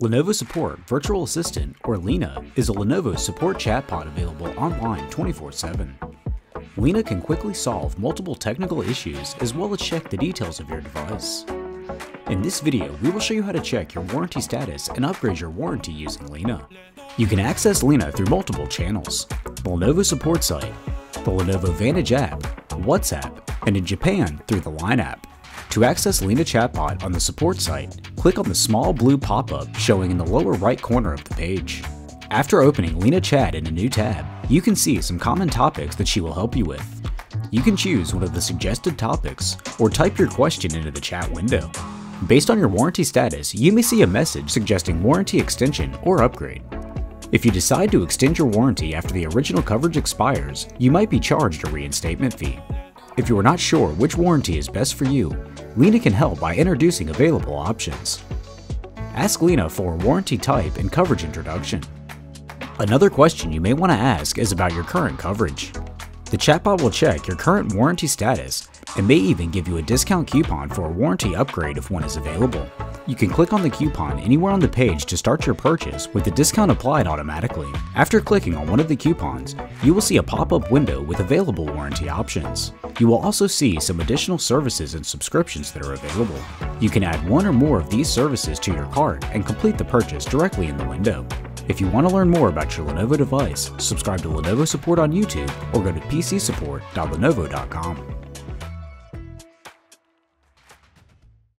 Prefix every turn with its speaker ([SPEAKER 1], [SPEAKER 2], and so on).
[SPEAKER 1] Lenovo Support Virtual Assistant, or Lena, is a Lenovo support chatbot available online 24/7. Lena can quickly solve multiple technical issues as well as check the details of your device. In this video, we will show you how to check your warranty status and upgrade your warranty using Lena. You can access Lena through multiple channels: the Lenovo support site, the Lenovo Vantage app, WhatsApp, and in Japan through the Line app. To access Lena Chatbot on the support site, click on the small blue pop-up showing in the lower right corner of the page. After opening Lena Chat in a new tab, you can see some common topics that she will help you with. You can choose one of the suggested topics or type your question into the chat window. Based on your warranty status, you may see a message suggesting warranty extension or upgrade. If you decide to extend your warranty after the original coverage expires, you might be charged a reinstatement fee. If you are not sure which warranty is best for you, Lena can help by introducing available options. Ask Lena for a warranty type and coverage introduction. Another question you may want to ask is about your current coverage. The chatbot will check your current warranty status and may even give you a discount coupon for a warranty upgrade if one is available. You can click on the coupon anywhere on the page to start your purchase with the discount applied automatically. After clicking on one of the coupons, you will see a pop-up window with available warranty options. You will also see some additional services and subscriptions that are available. You can add one or more of these services to your cart and complete the purchase directly in the window. If you want to learn more about your Lenovo device, subscribe to Lenovo Support on YouTube or go to pcsupport.lenovo.com.